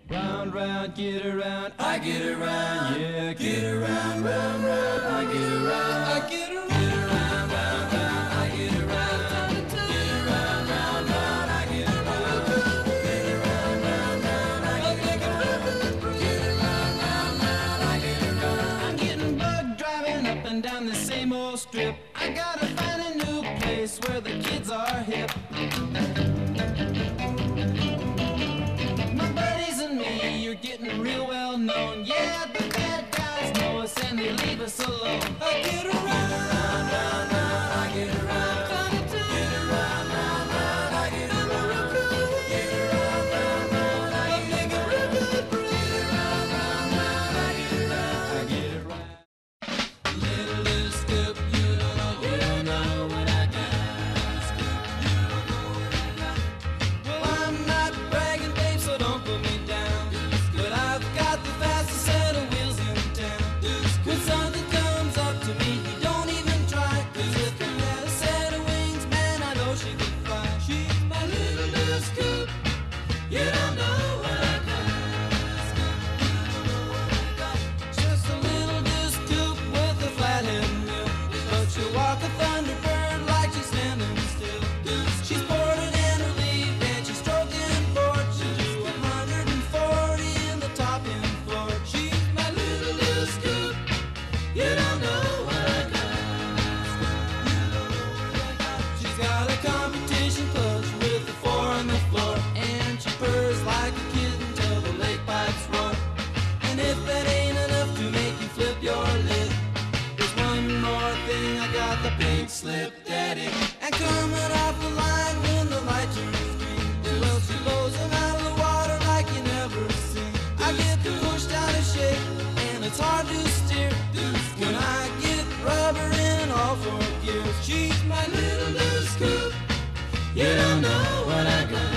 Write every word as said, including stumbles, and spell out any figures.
Round, round, get around, I get around, yeah, get around, round, round, I get around, I get around, get around, round, round, I get around, get around, round, round, I get around, get around, round, round, I get around, get around, round, round, I get around. I'm getting bugged driving up and down the same old strip. I gotta find a new place where the kids are hip. You're getting real well known. Yeah, the bad guys know us and they leave us alone. I get around, round, round, round, I get around. Get around, round, round, I get around. Get around, round, round, I get around. Get around, round, round, I get around. I get around. Little, little scoop, you don't know, you don't know what I got. Scoop, you don't know what I got. Well, I'm not bragging, babe, so don't put me down. When something comes up to me, you don't even try. Cause if you had a set of wings, man, I know she could fly. She's my little, little scoop. You don't know what I got. Just a little disc coupe with a flathead wheel. But she'll walk a thunderbird like she's standing still. She's boarded in her lead and she's stroking board. She'll do one hundred forty in the top end floor. She's my little, little scoop. You don't know what I got. You don't know what I got. She's got a competition clutch with the four on the floor. And she purrs like a kitten till the lake pipes roar. And if that ain't enough to make you flip your lid, there's one more thing, I got the pink slip daddy. And coming off the line when the light turns green, well, she blows them out of the water like you never seen. I get pushed out of shape and it's hard to steer when I get rubber in all four gears. She's my little, little scoop. You don't know what I got.